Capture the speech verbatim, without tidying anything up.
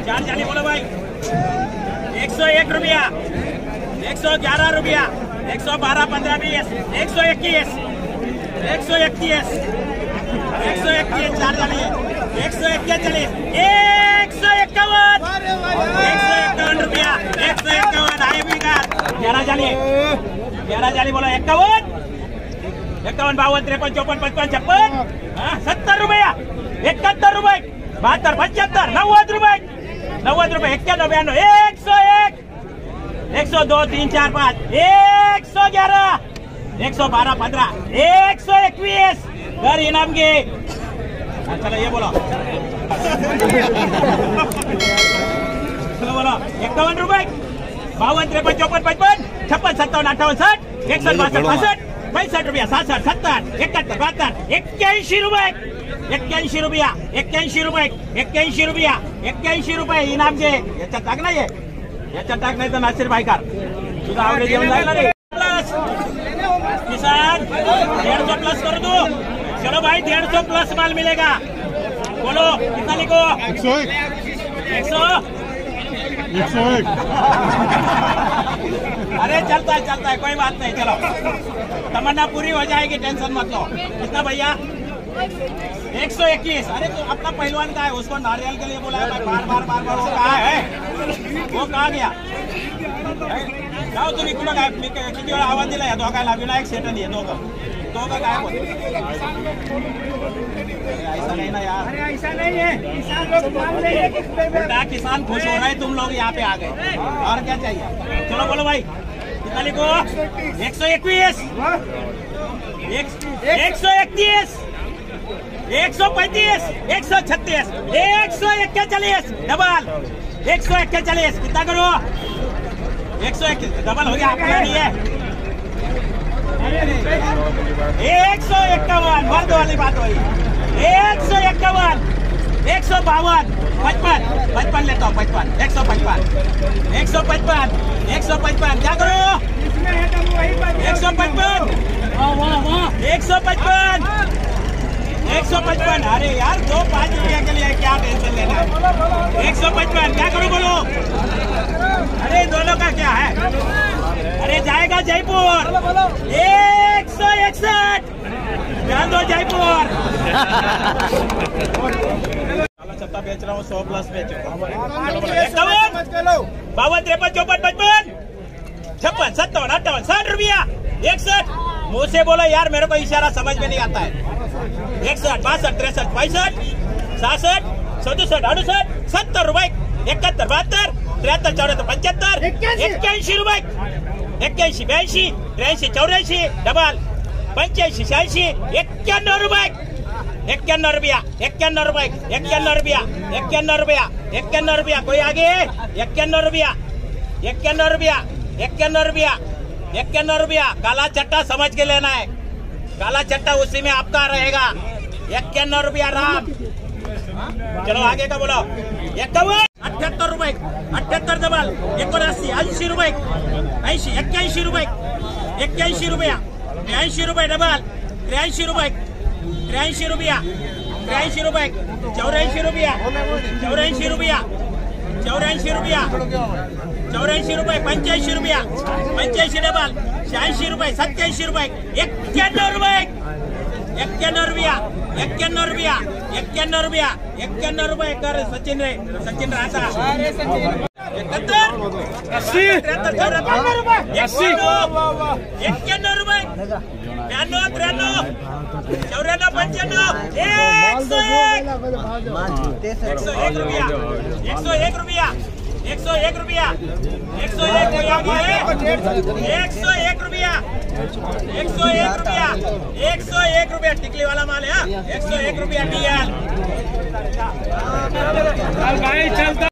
चार जाने बोलो भाई। एक सौ एक रुपया, एक सौ ग्यारह रुपया, एक सौ बारह पंद्रह बीस, एक सौ इक्कीस, एक सौ इक्कीस, एक सौ इक्कीस चार जाने, एक सौ इक्कीस चलिए, एक सौ इक्यावन, एक सौ इक्यावन रुपया, एक सौ इक्यावन आए बिगाड़। ग्यारह जाने, ग्यारह जाने बोलो इक्यावन, इक्यावन बावन त्रेपन चौपन पचपन छप्पन, सत्तर रुपया, इकहत्तर रुपए, बहत्तर पचहत्तर, नव्वद रुपए, नव्वद रुपए, इक्यानवे बयानवे, एक सौ एक, एक सौ दो तीन चार पाँच, एक सौ ग्यारह, एक सौ बारह पंद्रह, एक सौ इक्कीस घर इनाम के। चलो ये बोलो चलो बोलो इक्यावन रुपए, बावन त्रेपन चौपन पचपन छप्पन सत्तावन अट्ठावन साठ इकसठ बासठ बासठ पैंसठ रुपया सासठ सत्तर इकहत्तर बहत्तर एक्क्याऐंशी रुपये, एक्क्याऐंशी रुपया, एक्क्याऐंशी रुपये, एक्क्याऐंशी रुपया, एक्क्याऐंशी रुपये इनाम के। याच्यात टाक नाही याच्यात टाक नाही तर नासिर भाईकार तुझा आवडे जेवण लागला रे। प्लस किसान डेढ़ सौ प्लस कर दो। चलो भाई डेढ़ सौ प्लस माल मिलेगा। बोलो कितना लिखो? एक सौ एक, एक सौ एक सौ एक। अरे चलता है चलता है कोई बात नहीं। चलो तमन्ना पूरी हो जाएगी, टेंशन मत लो। कितना भैया? एक सौ इक्कीस। अरे तो अपना पहलवान का है, उसको नारियल के लिए बोला है बार बार बार बार। वो कहाँ है? वो कहाँ गया? जाओ तुम्ही कुठं काय किती वेळा आवाज दिला या दोघांना? विनायक सेटन ये दोघं दोघं काय बोल? ऐसा नहीं ना यार, अरे ऐसा नहीं है। किसान लोग मान रहे हैं कि किसान खुश हो रहे हैं, तुम लोग यहाँ पे आ गए और क्या चाहिए? चलो बोलो भाई कितना लिखो? एक सौ इक्कीस, एक सौ इकतीस, एक सौ पैंतीस, एक सौ छत्तीस, एक सौ इक्कीस डबल, एक सौ इक्कीस। कितना करो? एक सौ इक्कीस डबल हो गया, आपका नहीं है। एक सौ इक्यावन मर्द वाली बात हुई। एक सौ इक्यावन, एक सौ बावन, पचपन, पचपन लेता हूँ पचपन, एक सौ पचपन, एक सौ पचपन, एक सौ पचपन। क्या करो? एक सौ पचपन, एक सौ पचपन, एक सौ पचपन। अरे यार दो पाँच रुपया के लिए क्या टेंशन लेना है? एक सौ पचपन। क्या करो बोलो? अरे दोनों का क्या है? अरे जाएगा जयपुर। एक सौ इकसठ ध्यान दो जयपुर। छत्ता बेच रहा हूँ, सौ प्लस बेच बावन त्रेपन चौपन पचपन छप्पन सत्तावन अट्ठावन साठ रुपया इकसठ। मुँह से बोलो यार, मेरे को इशारा समझ में नहीं आता है। इकसठ बासठ तिरसठ पैंसठ सासठ सदसठ अड़सठ सत्तर रुपए इकहत्तर बहत्तर तिहत्तर चौहत्तर पचहत्तर एक्क्याऐंशी रुपए, एक्क्याऐंशी ब्याऐंशी त्र्याऐंशी चौऱ्याऐंशी डबल पंच्याऐंशी शहाऐंशी एक्क्याण्णव रुपये, एक्क्याण्णव रुपया, एक्क्याण्णव रुपये, एक्क्याण्णव रुपया, एक्क्याण्णव रुपया, एक्क्याण्णव रुपया। कोई आगे? एक्क्याण्णव रुपया, एक्क्याण्णव रुपया, एक्क्याण्णव रुपया, एक्क्याण्णव रुपया। काला चट्टा समझ के लेना है, काला चट्टा उसी में आपका रहेगा। इक्यानवे रुपया राम। चलो आगे का बोलो। इक्यावन अठहत्तर रुपए, अठहत्तर डबल एकोणऐंशी ऐंशी रुपये, ऐंशी एक्क्याऐंशी रुपये, एक्क्याऐंशी रुपया, त्र्याऐंशी रुपये डबल त्र्याऐंशी रुपये, त्र्याऐंशी रुपया, त्र्याऐंशी रुपये, चौऱ्याऐंशी रुपया, चौऱ्याऐंशी रुपया, चौऱ्याऐंशी रुपया, चौऱ्याऐंशी रुपये, पंच्याऐंशी रुपया, पंच्याऐंशी डबल शहाऐंशी रुपये, सत्याऐंशी रुपये, एक्क्याण्णव रुपये, एक्क्याण्णव रुपया, एक्क्याण्णव रुपया, एक्क्याण्णव रुपया, एक्क्याण्णव रुपये कर सचिन रे, सचिन राहता एकाहत्तर अस्सी त्र्याहत्तर चौऱ्याहत्तर अस्सी एक्क्याण्णव रुपये ब्याण्णव त्र्याण्णव चौऱ्याण्णव पंच्याण्णव एक सौ एक, एक सौ एक रुपया, एक सौ एक रुपया, एक सौ एक रुपया, एक सौ एक रुपया, एक सौ एक रुपया, एक सौ एक रुपया, एक सौ एक रुपया टिकली वाला माल है। एक सौ एक रुपया डी एल।